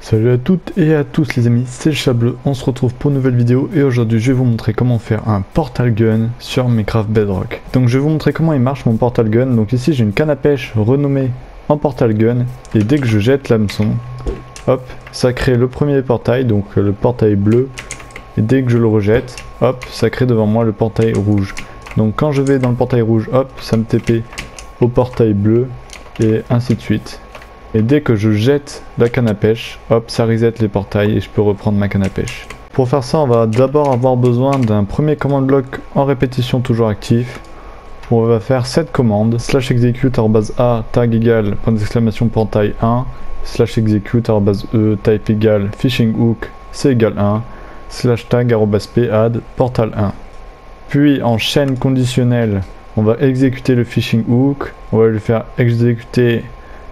Salut à toutes et à tous les amis, c'est le Chat Bleu, on se retrouve pour une nouvelle vidéo et aujourd'hui je vais vous montrer comment faire un portal gun sur Minecraft Bedrock. Donc je vais vous montrer comment il marche mon portal gun. Donc ici j'ai une canne à pêche renommée en portal gun et dès que je jette l'hameçon, hop, ça crée le premier portail, donc le portail bleu, et dès que je le rejette, hop, ça crée devant moi le portail rouge. Donc quand je vais dans le portail rouge, hop, ça me TP au portail bleu et ainsi de suite. Et dès que je jette la canne à pêche, hop, ça reset les portails et je peux reprendre ma canne à pêche. Pour faire ça, on va d'abord avoir besoin d'un premier command block en répétition toujours actif. On va faire cette commande, slash execute _a tag égale point d'exclamation portail 1, slash execute _e type égale fishing hook c égale 1, slash tag _p add portal 1. Puis en chaîne conditionnelle, on va exécuter le fishing hook, on va le faire exécuter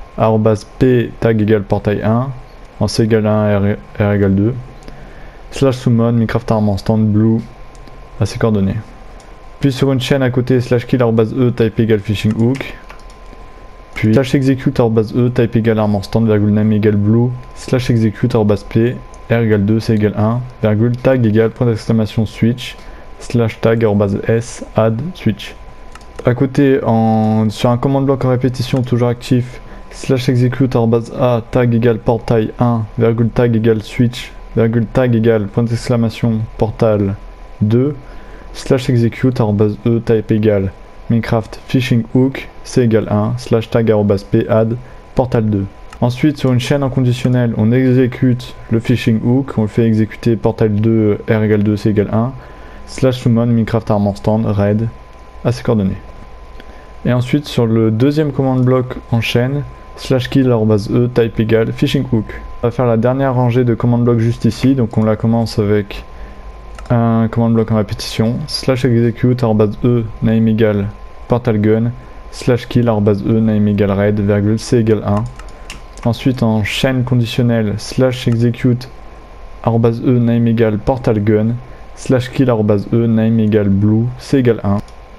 @p tag égale portail 1 en c égale 1 r égale 2 slash summon Minecraft armor stand blue à ces coordonnées. Puis sur une chaîne à côté slash kill _e type égale fishing hook, puis slash execute _e type égale armor stand virgule name égale blue slash execute _p r égale 2 c égale 1 virgule tag égale point d'exclamation switch slash tag _s add switch. À côté sur un command block en répétition toujours actif, slash execute _a tag égale portail 1 virgule tag égale switch virgule tag égale point d'exclamation portal 2 slash execute _e type égale Minecraft fishing hook c égale 1 slash tag _p add portal 2. Ensuite sur une chaîne en conditionnel, on exécute le fishing hook, on le fait exécuter portal 2 r égale 2 c égale 1 slash summon Minecraft armor stand red à ces coordonnées. Et ensuite sur le deuxième command block en chaîne, slash kill _e type égale fishing hook. On va faire la dernière rangée de command block juste ici, donc on la commence avec un command block en répétition, slash execute _e name égale portal gun, slash kill _e name égale red virgule c égale 1. Ensuite en chaîne conditionnelle, slash execute _e name égale portal gun, slash kill _e name égale blue c égale 1.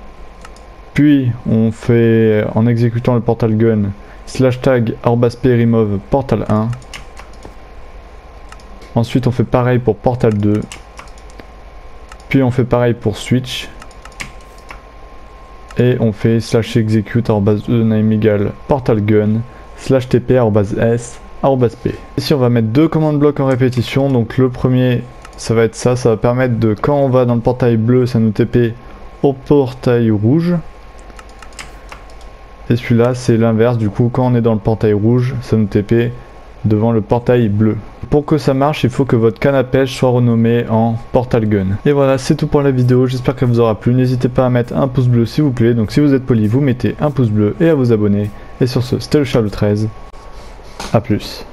Puis on fait en exécutant le portal gun slash tag _p remove portal 1. Ensuite on fait pareil pour portal 2. Puis on fait pareil pour switch. Et on fait slash execute _e name égale portal gun slash tp _s _p. Ici on va mettre deux command blocs en répétition. Donc le premier ça va être ça va permettre de, quand on va dans le portail bleu, ça nous TP au portail rouge. Et celui-là c'est l'inverse, du coup quand on est dans le portail rouge, ça nous TP devant le portail bleu. Pour que ça marche, il faut que votre canne à pêche soit renommée en portal gun. Et voilà, c'est tout pour la vidéo, j'espère qu'elle vous aura plu. N'hésitez pas à mettre un pouce bleu s'il vous plaît, donc si vous êtes poli, vous mettez un pouce bleu et à vous abonner. Et sur ce, c'était le Chat Bleu 13, à plus.